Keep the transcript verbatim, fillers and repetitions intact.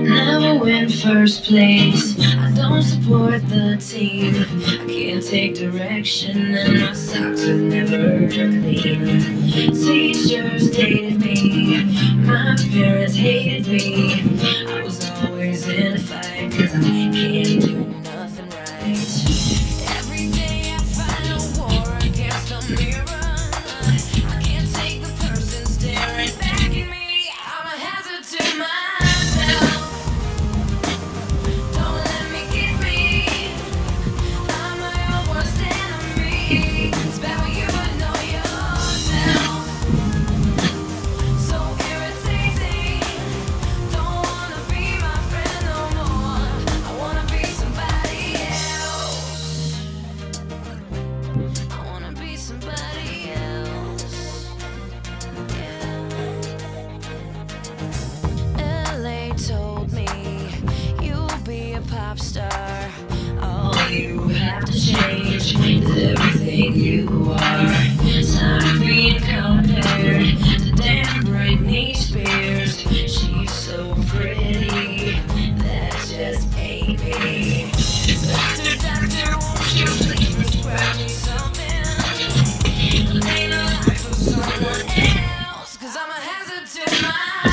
Never win first place, I don't support the team. I can't take direction and my socks have never clean. Teachers dated me, my parents hated me. I was always in a fight cause I can't do nothing right. Every day I fight a war against a mirror. I can't take the person staring back at me. I'm a hazard to myself. Don't let me get me. I'm my own worst enemy. It's about you but know yourself. So irritating. Don't wanna be my friend no more. I wanna be somebody else. I wanna be somebody else. Yeah. L A told me you'll be a pop star. All you have to change is everything you are. Time being compared to damn Britney Spears. She's so pretty, that just ain't me. Doctor, doctor, won't you please prescribe me something? Ain't a life for someone else, cause I'm a hazard to my